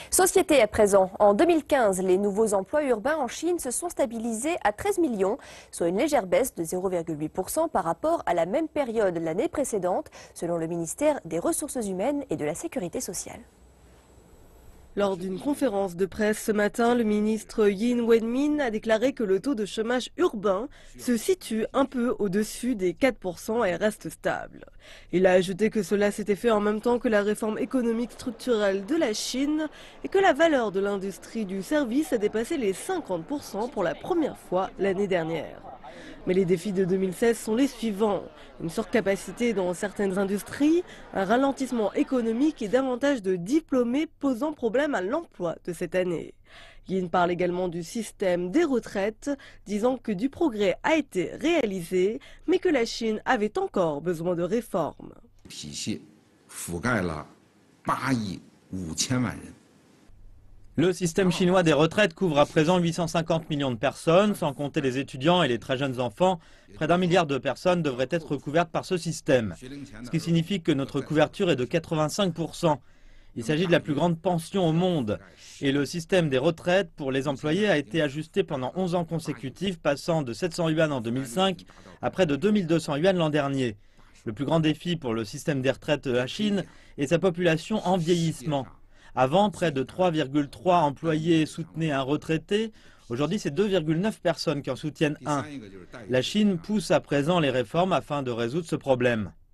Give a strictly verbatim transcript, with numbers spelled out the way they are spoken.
Société à présent. En deux mille quinze, les nouveaux emplois urbains en Chine se sont stabilisés à treize millions, soit une légère baisse de zéro virgule huit pour cent par rapport à la même période l'année précédente, selon le ministère des Ressources humaines et de la Sécurité sociale. Lors d'une conférence de presse ce matin, le ministre Yin Wenmin a déclaré que le taux de chômage urbain se situe un peu au-dessus des quatre pour cent et reste stable. Il a ajouté que cela s'était fait en même temps que la réforme économique structurelle de la Chine et que la valeur de l'industrie du service a dépassé les cinquante pour cent pour la première fois l'année dernière. Mais les défis de deux mille seize sont les suivants. Une surcapacité dans certaines industries, un ralentissement économique et davantage de diplômés posant problème à l'emploi de cette année. Yin parle également du système des retraites, disant que du progrès a été réalisé, mais que la Chine avait encore besoin de réformes. Le système chinois des retraites couvre à présent huit cent cinquante millions de personnes, sans compter les étudiants et les très jeunes enfants. Près d'un milliard de personnes devraient être couvertes par ce système, ce qui signifie que notre couverture est de quatre-vingt-cinq pour cent. Il s'agit de la plus grande pension au monde. Et le système des retraites pour les employés a été ajusté pendant onze ans consécutifs, passant de sept cents yuan en deux mille cinq à près de deux mille deux cents yuan l'an dernier. Le plus grand défi pour le système des retraites de la Chine est sa population en vieillissement. Avant, près de trois virgule trois employés soutenaient un retraité. Aujourd'hui, c'est deux virgule neuf personnes qui en soutiennent un. La Chine pousse à présent les réformes afin de résoudre ce problème.